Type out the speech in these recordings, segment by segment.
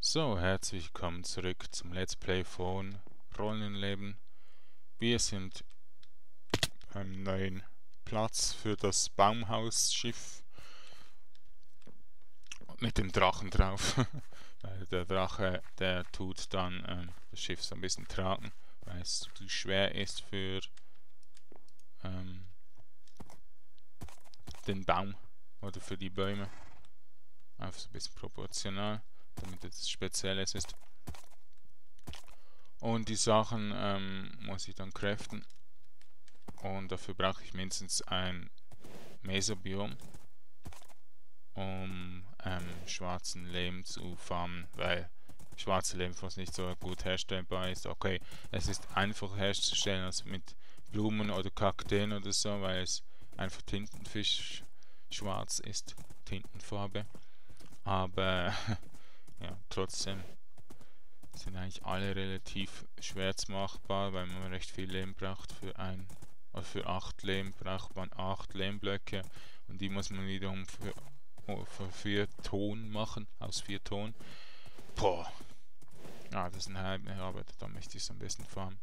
So, herzlich willkommen zurück zum Let's Play von Rollenleben. Wir sind beim neuen Platz für das Baumhausschiff mit dem Drachen drauf. Weil der Drache, der tut dann das Schiff so ein bisschen tragen, weil es zu schwer ist für den Baum oder für die Bäume. Einfach so ein bisschen proportional, damit es Spezielles ist. Und die Sachen muss ich dann craften. Und dafür brauche ich mindestens ein Mesobiom, um schwarzen Lehm zu farmen, weil schwarzer Lehm fast nicht so gut herstellbar ist. Okay, es ist einfacher herzustellen als mit Blumen oder Kakteen oder so, weil es einfach Tintenfisch schwarz ist, Tintenfarbe. Aber ja, trotzdem sind eigentlich alle relativ schwer machbar, weil man recht viel Lehm braucht. Für 8 Lehm braucht man 8 Lehmblöcke und die muss man wiederum für 4 Ton machen, aus 4 Ton. Boah, ja, das ist eine halbe Arbeit, da möchte ich es am besten farmen.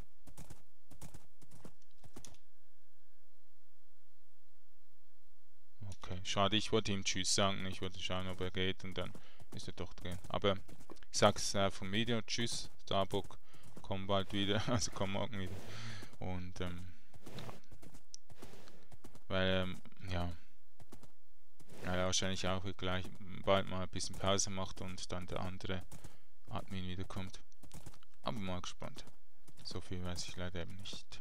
Okay, schade, ich wollte ihm Tschüss sagen, ich wollte schauen, ob er geht und dann ist er doch drin. Aber ich sag's vom Video, Tschüss, Starbuck, komm bald wieder, also komm morgen wieder. Und weil ja, weil er wahrscheinlich auch gleich bald mal ein bisschen Pause macht und dann der andere Admin wiederkommt. Aber mal gespannt. So viel weiß ich leider eben nicht.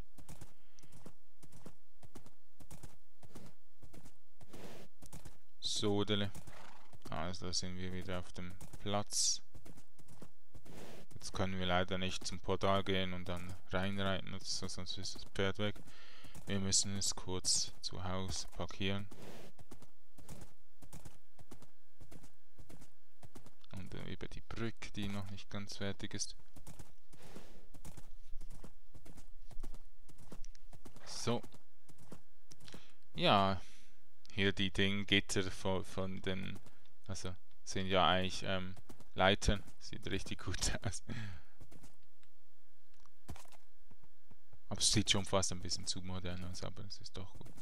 So, also da sind wir wieder auf dem Platz. Jetzt können wir leider nicht zum Portal gehen und dann reinreiten oder so, sonst ist das Pferd weg. Wir müssen es kurz zu Hause parkieren. Und über die Brücke, die noch nicht ganz fertig ist. So. Ja, hier die Gitter von den, also sind ja eigentlich Leitern. Sieht richtig gut aus. Aber es sieht schon fast ein bisschen zu modern aus, aber es ist doch gut.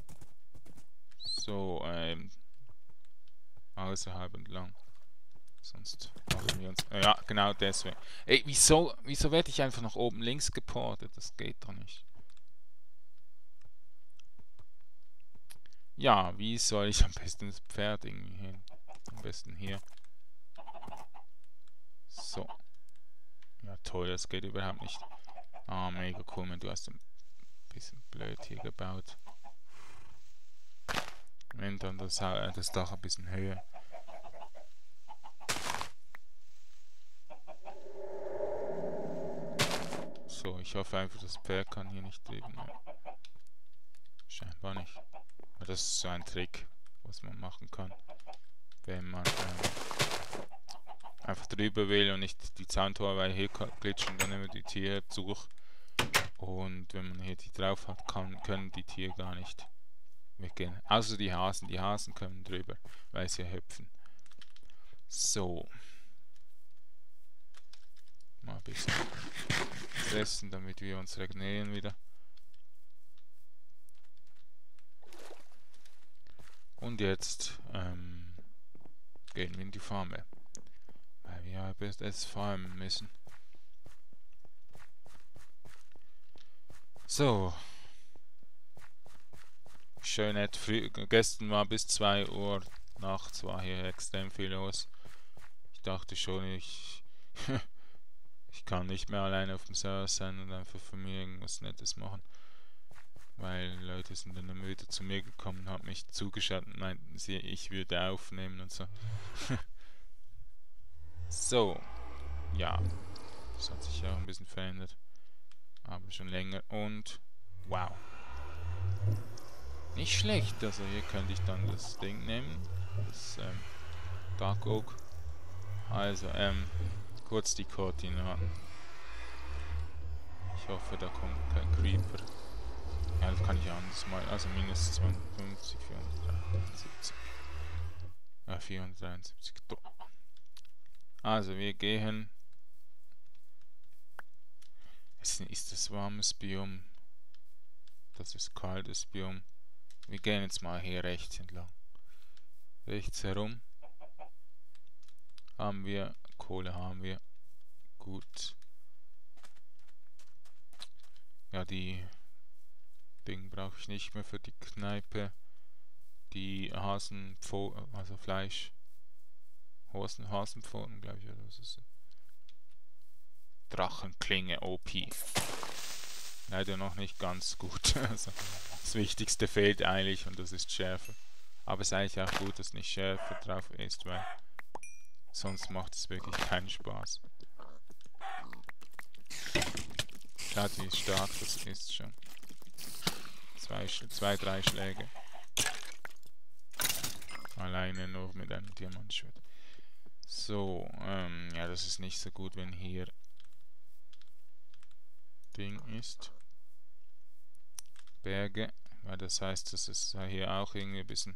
So, außerhalb und lang. Sonst machen wir uns. Ja, genau deswegen. Ey, wieso werde ich einfach nach oben links geportet? Das geht doch nicht. Ja, wie soll ich am besten das Pferd irgendwie hin? Am besten hier. So. Ja, toll, das geht überhaupt nicht. Ah, mega cool, man, du hast ein bisschen blöd hier gebaut. Wenn dann das Dach ein bisschen höher. So, ich hoffe einfach, das Pferd kann hier nicht drüben. Scheinbar nicht. Aber das ist so ein Trick, was man machen kann, wenn man einfach drüber will und nicht die Zauntor, weil hier glitschen dann immer die Tiere durch. Und wenn man hier die drauf hat, können die Tiere gar nicht weggehen. Außer die Hasen. Die Hasen können drüber, weil sie hüpfen. So. Mal ein bisschen fressen, damit wir uns regenerieren wieder. Und jetzt gehen wir in die Farm. Weil wir es farmen müssen. So. Schön nett. Gestern war bis 2 Uhr nachts war hier extrem viel los. Ich dachte schon, ich kann nicht mehr alleine auf dem Server sein und einfach für mich irgendwas Nettes machen. Weil Leute sind dann immer wieder zu mir gekommen, haben mich zugeschaut und meinten sie, ich würde aufnehmen und so. So. Ja. Das hat sich auch ein bisschen verändert. Aber schon länger und wow. Nicht schlecht, also hier könnte ich dann das Ding nehmen. Das Dark Oak. Also, kurz die Koordinaten. Ich hoffe, da kommt kein Creeper. Ja, das kann ich anders mal. Also minus 250, 473. Ja, 473. Also wir gehen. Ist das warmes Biom? Das ist kaltes Biom. Wir gehen jetzt mal hier rechts entlang. Rechts herum. Haben wir. Kohle haben wir. Gut. Ja, die Ding brauche ich nicht mehr für die Kneipe. Die also Fleisch. Hasenpfoten, glaube ich, oder was ist das? Drachenklinge OP. Leider noch nicht ganz gut. Also, das Wichtigste fehlt eigentlich und das ist Schärfe. Aber es ist eigentlich auch gut, dass nicht Schärfe drauf ist, weil sonst macht es wirklich keinen Spaß. Schaut, wie stark das ist schon. Zwei, drei Schläge. Alleine nur mit einem Diamantschwert. So, ja, das ist nicht so gut, wenn hier Ding ist. Berge, weil das heißt, dass es hier auch irgendwie ein bisschen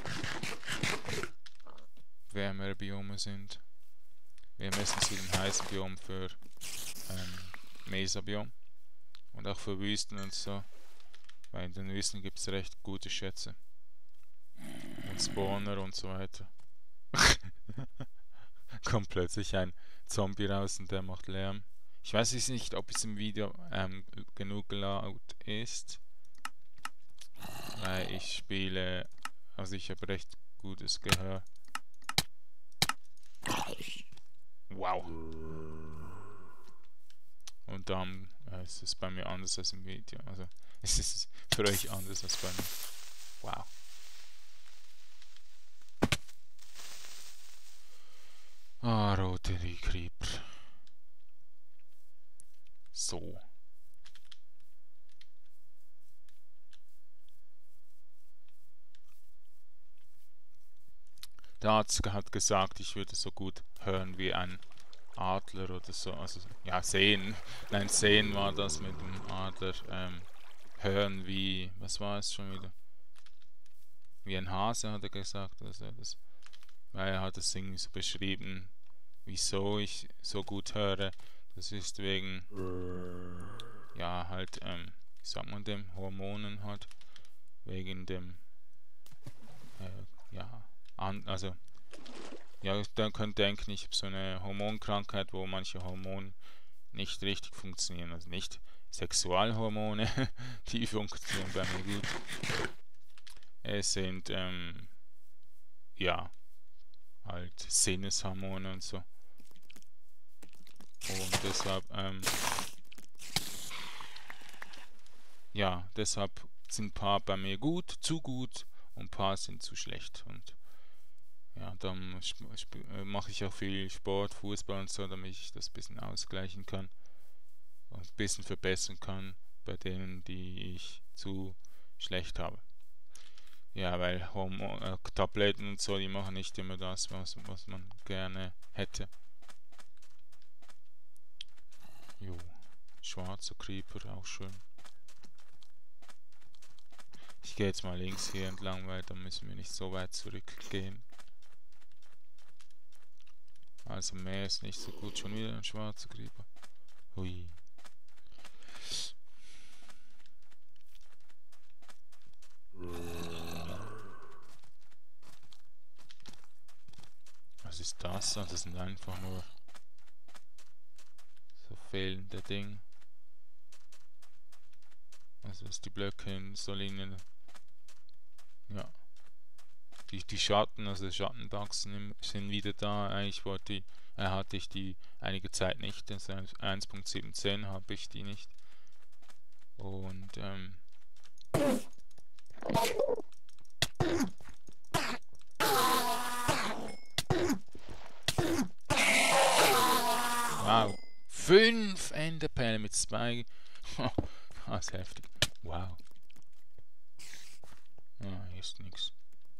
wärmere Biome sind. Wir messen zu dem heißen Biom für Mesa-Biom und auch für Wüsten und so, weil in den Wüsten gibt es recht gute Schätze und Spawner und so weiter. Kommt plötzlich ein Zombie raus und der macht Lärm. Ich weiß jetzt nicht, ob es im Video genug laut ist, weil ich spiele, also ich habe recht gutes Gehör. Wow. Und dann ist es bei mir anders als im Video. Also es ist für euch anders als bei mir. Wow. Ah, rote Creeper. So. Der Arzt hat gesagt, ich würde so gut hören wie ein Adler oder so. Also, ja, sehen. Nein, sehen war das mit dem Adler. Hören wie, was war es schon wieder? Wie ein Hase, hat er gesagt. Also weil er hat es irgendwie so beschrieben, wieso ich so gut höre. Das ist wegen, ja, halt, wie sagt man dem, Hormonen halt. Wegen dem, ja, also, ja, dann könnt ihr denken, ich habe so eine Hormonkrankheit, wo manche Hormone nicht richtig funktionieren. Also nicht Sexualhormone, die funktionieren bei mir gut. Es sind, ja, halt Sinneshormone und so. Und deshalb, ja, deshalb sind ein paar bei mir gut, zu gut und ein paar sind zu schlecht. Und ja, dann mache ich auch viel Sport, Fußball und so, damit ich das ein bisschen ausgleichen kann und ein bisschen verbessern kann bei denen, die ich zu schlecht habe. Ja, weil Tabletten und so, die machen nicht immer das, was man gerne hätte. Jo, schwarzer Creeper, auch schön. Ich gehe jetzt mal links hier entlang, weil dann müssen wir nicht so weit zurückgehen. Also mehr ist nicht so gut. Schon wieder ein schwarzer Creeper. Hui. Was ist das? Das sind einfach nur so fehlende Dinge. Also dass die Blöcke in so Linien. Ja. Die Schatten, also Schattenbugs sind wieder da. Eigentlich hatte ich die einige Zeit nicht. Das 1.17 habe ich die nicht. Und wow. 5 Enderperlen mit 2. Das ist heftig. Wow. Ah, hier ist nichts.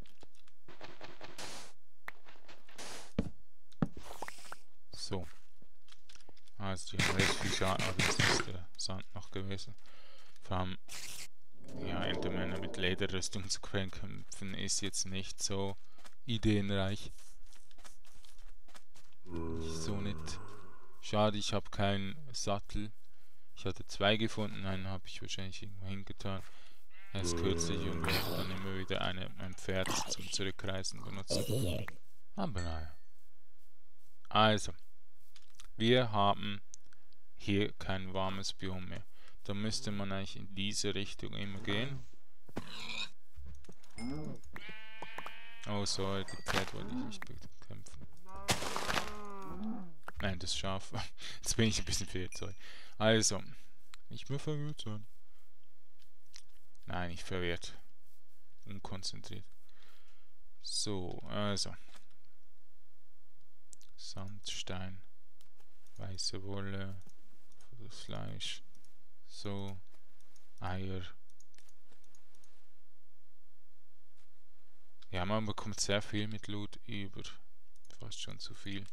So. Also die haben recht viel Schaden, aber das ist der Sand noch gewesen. Vor allem, ja, Endermänner mit Lederrüstung zu kämpfen ist jetzt nicht so ideenreich. Ich so nicht. Schade, ich habe keinen Sattel. Ich hatte 2 gefunden, einen habe ich wahrscheinlich irgendwo hingetan. Erst kürzlich und wollte dann immer wieder ein Pferd zum Zurückreisen benutzen. Aber naja. Also, wir haben hier kein warmes Biom mehr. Da müsste man eigentlich in diese Richtung immer gehen. Oh, sorry, die Pferd wollte ich nicht bekämpfen. Nein, das Schaf. Jetzt bin ich ein bisschen verwirrt, sorry. Also, nicht mehr verwirrt sein. Nein, nicht verwirrt. Unkonzentriert. So, also. Sandstein. Weiße Wolle. Für das Fleisch. So. Eier. Ja, man bekommt sehr viel mit Loot über. Fast schon zu viel.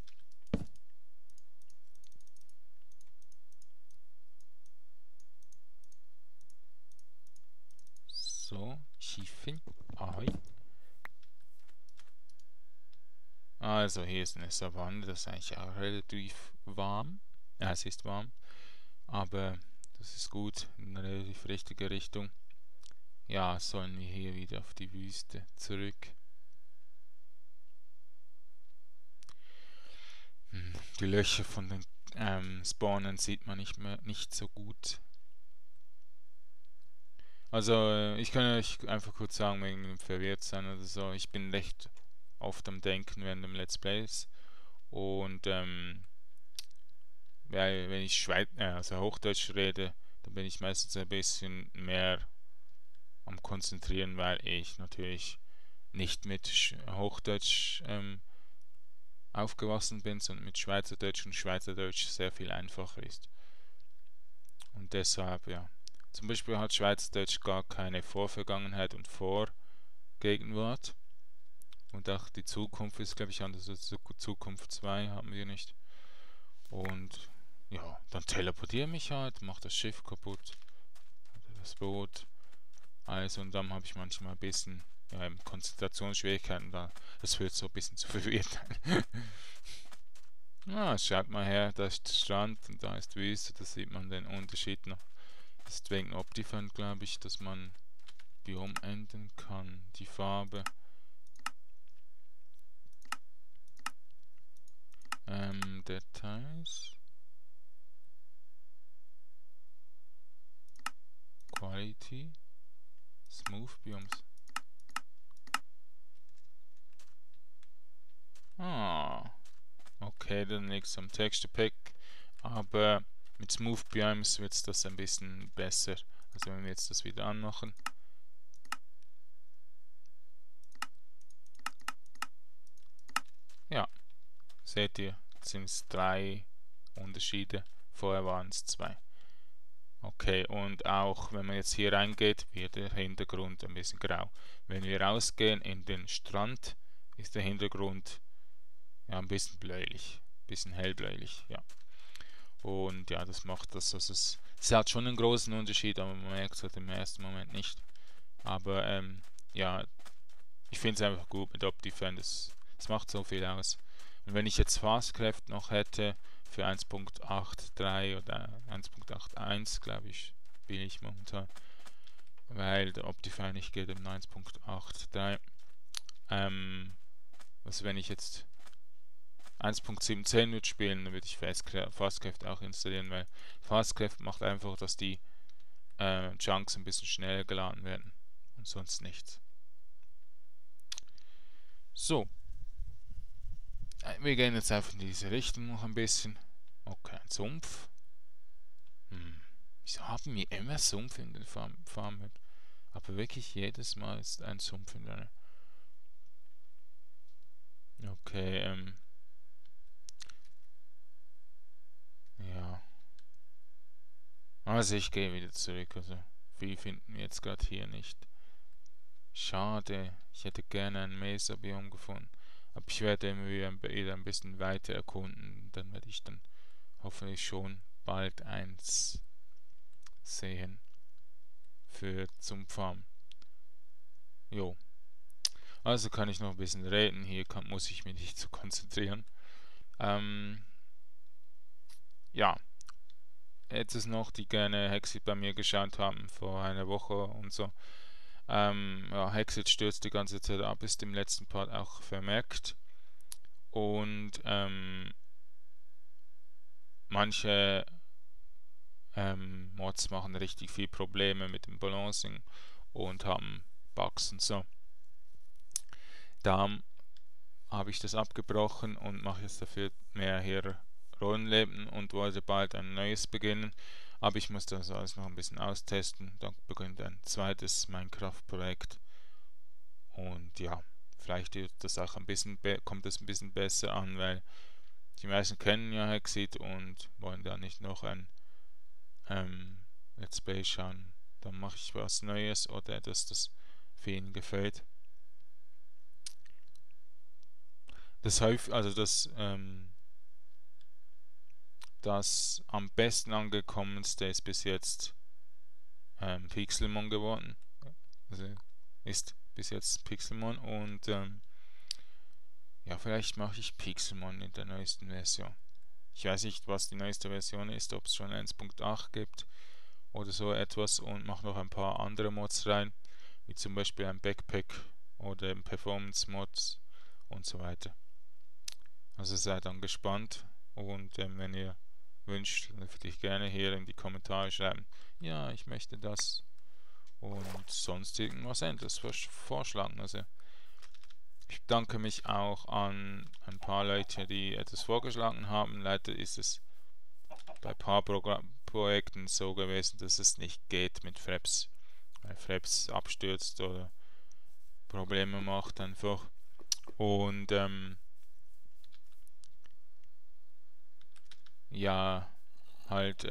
So, Schiefen. Ahoi. Also hier ist eine Savanne, das ist eigentlich auch relativ warm. Ja, es ist warm, aber das ist gut, in eine relativ richtige Richtung. Ja, sollen wir hier wieder auf die Wüste zurück. Die Löcher von den Spawnern sieht man nicht so gut. Also ich kann euch einfach kurz sagen, wegen dem Verwirrtsein oder so. Ich bin recht oft am Denken während dem Let's Plays und weil wenn ich also Hochdeutsch rede, dann bin ich meistens ein bisschen mehr am Konzentrieren, weil ich natürlich nicht mit Hochdeutsch aufgewachsen bin, sondern mit Schweizerdeutsch und Schweizerdeutsch sehr viel einfacher ist. Und deshalb, ja. Zum Beispiel hat Schweizerdeutsch gar keine Vorvergangenheit und Vorgegenwart. Und auch die Zukunft ist, glaube ich, anders als Zukunft 2 haben wir nicht. Und ja, dann teleportiere mich halt, mach das Schiff kaputt, das Boot, alles und dann habe ich manchmal ein bisschen Konzentrationsschwierigkeiten da. Das wird so ein bisschen zu verwirrt. Schaut mal her, da ist der Strand und da ist Wüste, da sieht man den Unterschied noch. Das ist wegen Optifine, glaube ich, dass man Biom ändern kann, die Farbe. Details. Quality. Smooth Biomes. Okay, dann liegt es am Texture Pack. Aber mit Smooth Biomes wird das ein bisschen besser. Also wenn wir jetzt das wieder anmachen. Ja, seht ihr, jetzt sind es 3 Unterschiede. Vorher waren es 2. Okay, und auch wenn man jetzt hier reingeht, wird der Hintergrund ein bisschen grau. Wenn wir rausgehen in den Strand, ist der Hintergrund ein bisschen bläulich, ein bisschen hellbläulich, ja. Und ja, das macht das, also es hat schon einen großen Unterschied, aber man merkt es halt im ersten Moment nicht. Aber ja, ich finde es einfach gut mit Optifine, das macht so viel aus. Und wenn ich jetzt Fastcraft noch hätte für 1.83 oder 1.81, glaube ich, bin ich momentan, weil der Optifine nicht geht im 1.83. Also wenn ich jetzt 1.17 würde spielen, dann würde ich Fastcraft auch installieren, weil Fastcraft macht einfach, dass die Chunks ein bisschen schneller geladen werden und sonst nichts. So. Wir gehen jetzt einfach in diese Richtung noch ein bisschen. Okay, ein Sumpf. Wieso haben wir immer Sumpf in den Farmen? Aber wirklich jedes Mal ist ein Sumpf in der. Okay, ja. Also ich gehe wieder zurück. Also viel finden wir jetzt gerade hier nicht. Schade. Ich hätte gerne ein Mesa-Biom gefunden. Aber ich werde immer wieder ein bisschen weiter erkunden. Dann werde ich dann hoffentlich schon bald eins sehen. Für zum Farm. Jo. Also kann ich noch ein bisschen reden. Hier muss ich mich nicht so konzentrieren. ja, jetzt ist noch, die gerne Hexit bei mir geschaut haben vor einer Woche und so. Ja, Hexit stürzt die ganze Zeit ab, ist im letzten Part auch vermerkt. Und manche Mods machen richtig viel Probleme mit dem Balancing und haben Bugs und so. Da habe ich das abgebrochen und mache jetzt dafür mehr hier Rollenleben und wollte bald ein neues beginnen. Aber ich muss das alles noch ein bisschen austesten. Dann beginnt ein zweites Minecraft-Projekt. Und ja, vielleicht wird das auch ein bisschen kommt das ein bisschen besser an, weil die meisten kennen ja Hexit und wollen da nicht noch ein Let's Play schauen. Dann mache ich was Neues oder etwas, das für ihn gefällt. Das am besten angekommenste ist bis jetzt Pixelmon geworden. Also ist bis jetzt Pixelmon und ja, vielleicht mache ich Pixelmon in der neuesten Version. Ich weiß nicht, was die neueste Version ist, ob es schon 1.8 gibt oder so etwas und mache noch ein paar andere Mods rein, wie zum Beispiel ein Backpack oder Performance Mods und so weiter. Also seid dann gespannt und wenn ihr wünscht, dann würde ich gerne hier in die Kommentare schreiben, ja, ich möchte das und sonst irgendwas anderes vorschlagen. Also ich bedanke mich auch an ein paar Leute, die etwas vorgeschlagen haben. Leider ist es bei ein paar Projekten so gewesen, dass es nicht geht mit Fraps, weil Fraps abstürzt oder Probleme macht einfach. Und ja, halt,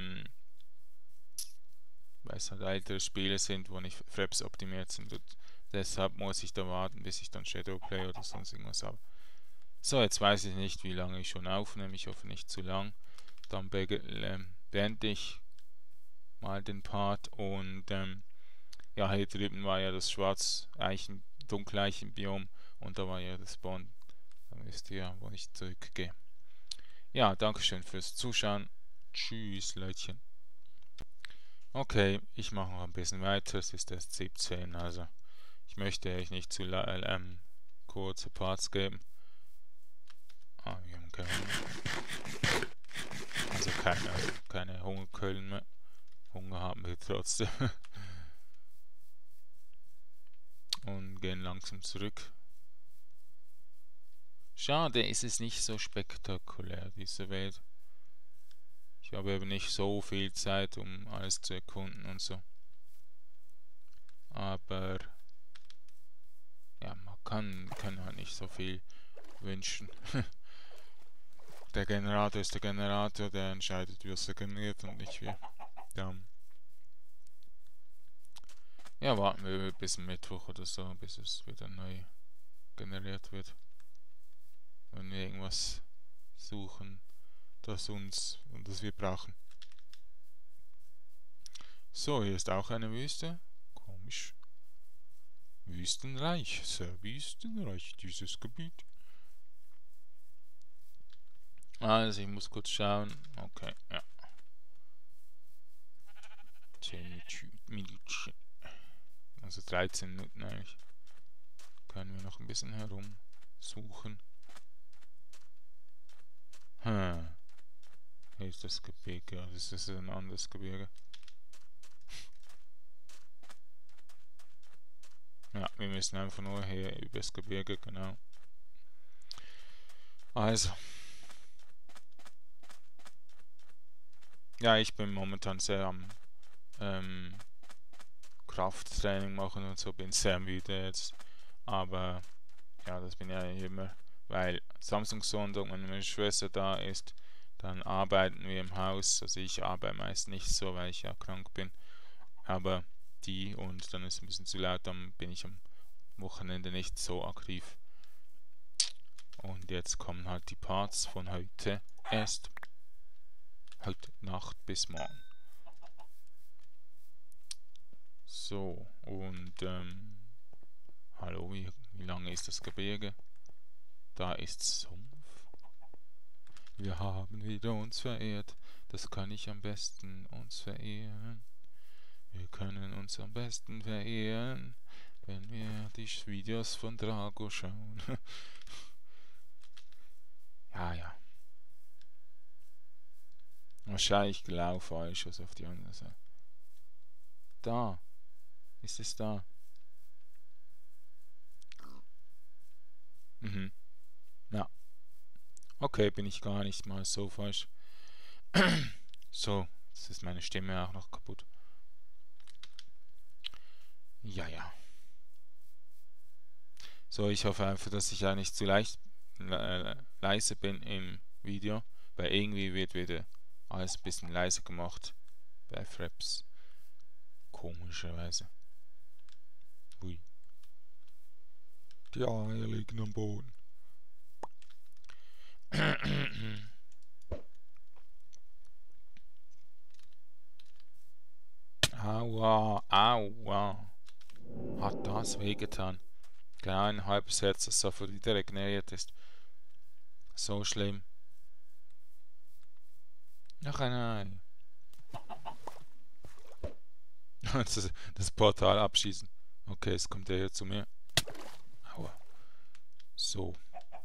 weil es halt ältere Spiele sind, wo nicht Fraps optimiert sind. Und deshalb muss ich da warten, bis ich dann Shadowplay oder sonst irgendwas habe. So, jetzt weiß ich nicht, wie lange ich schon aufnehme. Ich hoffe nicht zu lang. Dann beende ich mal den Part und ja, hier drüben war ja das Dunkeleichen-Biom und da war ja das Spawn. Dann wisst ihr, wo ich zurückgehe. Ja, Dankeschön fürs Zuschauen. Tschüss, Leutchen. Okay, ich mache noch ein bisschen weiter. Es ist erst 17, also ich möchte euch nicht zu kurze Parts geben. Ah, wir haben keine Hunger. Also keine Hungerkeulen mehr. Hunger haben wir trotzdem. Und gehen langsam zurück. Schade, ist es nicht so spektakulär, diese Welt. Ich habe eben nicht so viel Zeit, um alles zu erkunden und so. Aber ja, man kann halt nicht so viel wünschen. Der Generator ist der Generator, der entscheidet, was er generiert und nicht wir. Ja, warten wir bis Mittwoch oder so, bis es wieder neu generiert wird. Wenn wir irgendwas suchen, das wir brauchen. So, hier ist auch eine Wüste. Komisch. Wüstenreich, sehr wüstenreich, dieses Gebiet. Also, ich muss kurz schauen. Okay, ja. 10 Minuten. Also 13 Minuten eigentlich. Können wir noch ein bisschen herumsuchen. Hier ist das Gebirge. Ja, das ist ein anderes Gebirge. Ja, wir müssen einfach nur hier übers Gebirge, genau. Also. Ja, ich bin momentan sehr am Krafttraining machen und so, bin sehr müde jetzt. Aber ja, das bin ja immer, weil Samstagssonntag, wenn meine Schwester da ist, dann arbeiten wir im Haus. Also ich arbeite meist nicht so, weil ich ja krank bin. Aber die und dann ist es ein bisschen zu laut, dann bin ich am Wochenende nicht so aktiv. Und jetzt kommen halt die Parts von heute erst. Heute Nacht bis morgen. So, und hallo, wie lange ist das Gebirge? Da ist Sumpf. Wir haben wieder uns verehrt. Das kann ich am besten uns verehren. Wir können uns am besten verehren, wenn wir die Videos von Drago schauen. Ja, ja. Wahrscheinlich genau falsch, was auf die andere Seite. Da. Ist es da? Mhm. Ja. Okay, bin ich gar nicht mal so falsch. So, jetzt ist meine Stimme auch noch kaputt. Ja, ja. So, ich hoffe einfach, dass ich ja nicht zu leise bin im Video, weil irgendwie wird wieder alles ein bisschen leiser gemacht bei Fraps. Komischerweise. Hui. Die Eier liegen am Boden. Aua, aua. Hat das wehgetan. Genau ein halbes Herz, das sofort wieder regeneriert ist. So schlimm. Ach nein. Das Portal abschießen. Okay, jetzt kommt der hier zu mir. Aua. So.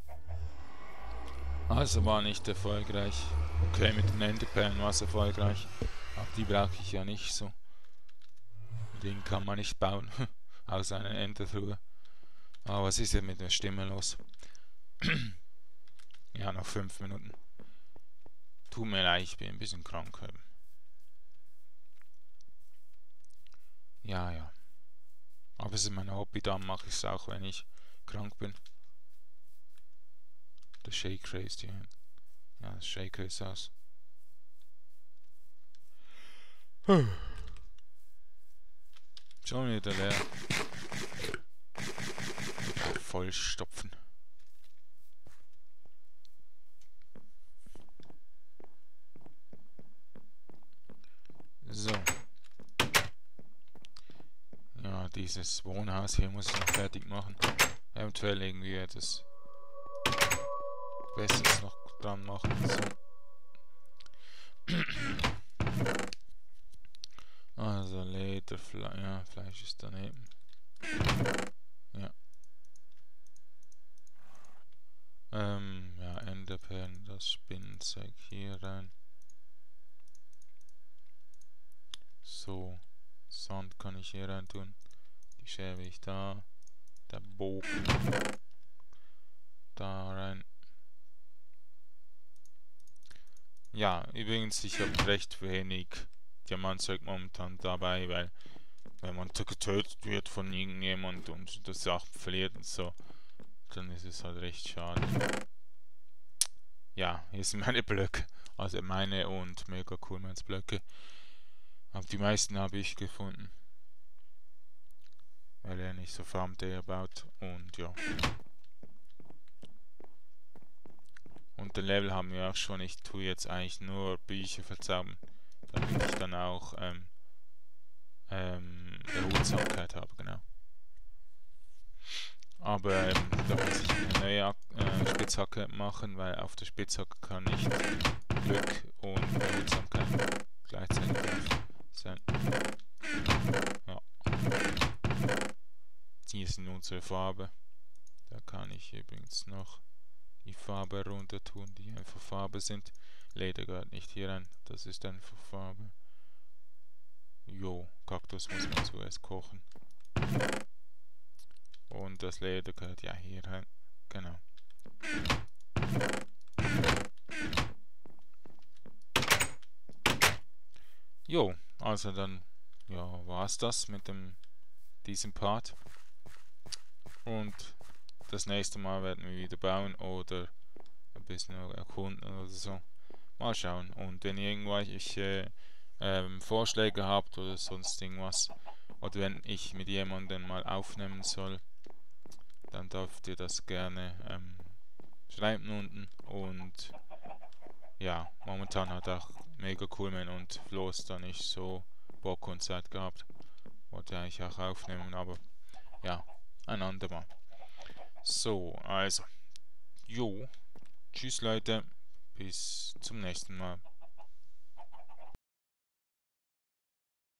Also war nicht erfolgreich. Okay, mit den Enderperlen war es erfolgreich. Aber die brauche ich ja nicht so. Den kann man nicht bauen. Außer einen Endertruhe. Aber was ist jetzt mit der Stimme los? Ja, noch 5 Minuten. Tut mir leid, ich bin ein bisschen krank. Ja, ja. Aber es ist mein Hobby, dann mache ich es auch, wenn ich krank bin. Der Shaker ist hier. Ja, das Shaker ist aus. Schon wieder leer. Vollstopfen. So. Ja, dieses Wohnhaus hier muss ich noch fertig machen. Eventuell irgendwie etwas Besseres noch dran machen. So. Also Lederfleisch, ja, Fleisch ist daneben. Ja. Ja, Enderperlen, das Spinnzeug hier rein. So, Sand kann ich hier rein tun. Die Schere ich da. Der Bogen da rein. Ja, übrigens, ich habe recht wenig Diamantzeug momentan dabei, weil wenn man getötet wird von irgendjemand und das Sachen verliert und so, dann ist es halt recht schade. Ja, hier sind meine Blöcke. Also meine und Mega Cool Mans Blöcke. Aber die meisten habe ich gefunden. Weil er nicht so farmt, der baut. Und ja. Und den Level haben wir auch schon. Ich tue jetzt eigentlich nur Bücher verzaubern. Damit ich dann auch Behutsamkeit habe, genau. Aber da muss ich eine neue Spitzhacke machen, weil auf der Spitzhacke kann nicht Glück und Behutsamkeit gleichzeitig drauf sein. Ja. Hier ist unsere Farbe. Da kann ich übrigens noch die Farbe runter tun, die einfach Farbe sind. Leder gehört nicht hier rein, das ist einfach Farbe. Jo, Kaktus muss man zuerst kochen. Und das Leder gehört ja hier rein. Genau. Jo, also dann ja, war's das mit diesem Part. Und das nächste Mal werden wir wieder bauen oder ein bisschen erkunden oder so. Mal schauen. Und wenn ihr irgendwelche Vorschläge habt oder sonst irgendwas, oder wenn ich mit jemandem mal aufnehmen soll, dann dürft ihr das gerne schreiben unten. Und ja, momentan hat auch Mega Coolman und Floß da nicht so Bock und Zeit gehabt. Wollte eigentlich auch aufnehmen, aber ja, ein andermal. So, also, jo, tschüss Leute. bis zum nächsten Mal.